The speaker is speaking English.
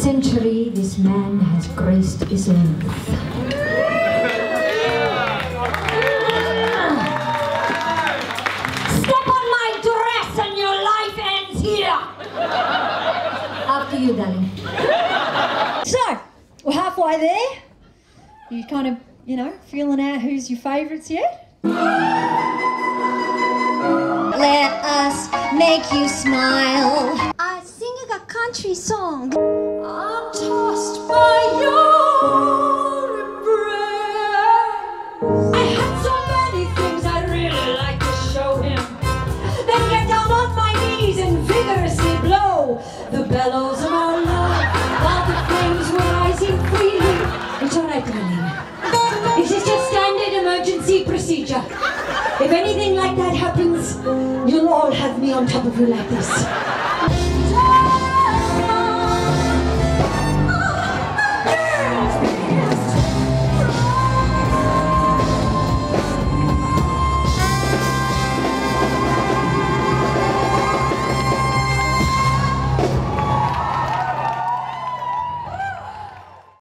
century this man has graced his earth. Step on my dress and your life ends here! After you, darling. So, we're halfway there. You kind of, you know, feeling out who's your favourites yet? Let us make you smile. I sing a country song. I'm tossed by your embrace. I had so many things I'd really like to show him. Then get down on my knees and vigorously blow the bellows of our love while the flames were rising freely. It's all right, darling. This is just standard emergency procedure. If anything like that happens, you'll all have me on top of you like this.